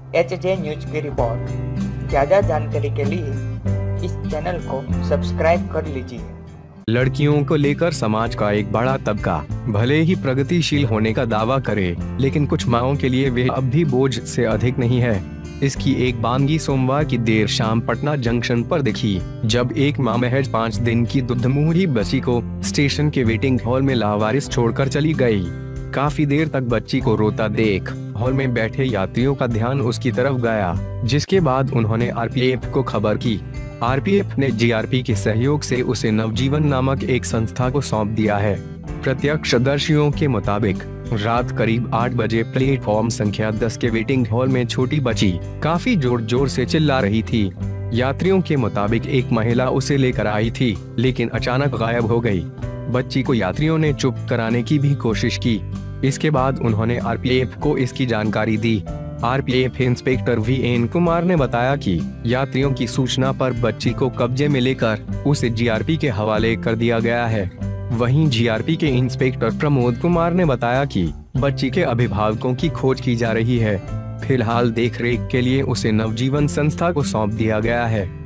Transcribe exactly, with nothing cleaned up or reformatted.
H J news की report. ज़्यादा जानकारी के लिए इस चैनल को सब्सक्राइब कर लीजिए। लड़कियों को लेकर समाज का एक बड़ा तबका भले ही प्रगतिशील होने का दावा करे, लेकिन कुछ माओं के लिए वे अब भी बोझ से अधिक नहीं है। इसकी एक बानगी सोमवार की देर शाम पटना जंक्शन पर दिखी, जब एक मां महज पाँच दिन की दुधमुही बच्ची को स्टेशन के वेटिंग हॉल में लावारिस छोड़कर चली गई। काफी देर तक बच्ची को रोता देख हॉल में बैठे यात्रियों का ध्यान उसकी तरफ गया, जिसके बाद उन्होंने आर पी एफ को खबर की। आर पी एफ ने जी आर पी के सहयोग से उसे नवजीवन नामक एक संस्था को सौंप दिया है। प्रत्यक्षदर्शियों के मुताबिक रात करीब आठ बजे प्लेटफॉर्म संख्या दस के वेटिंग हॉल में छोटी बच्ची काफी जोर जोर से चिल्ला रही थी। यात्रियों के मुताबिक एक महिला उसे लेकर आई थी, लेकिन अचानक गायब हो गई। बच्ची को यात्रियों ने चुप कराने की भी कोशिश की। इसके बाद उन्होंने आर पी एफ को इसकी जानकारी दी। R P F inspector V N Kumar ने बताया कि यात्रियों की सूचना पर बच्ची को कब्जे में लेकर उसे जी आर पी के हवाले कर दिया गया है। वहीं जी आर पी के इंस्पेक्टर प्रमोद कुमार ने बताया कि बच्ची के अभिभावकों की खोज की जा रही है। फिलहाल देखरेख के लिए उसे नवजीवन संस्था को सौंप दिया गया है।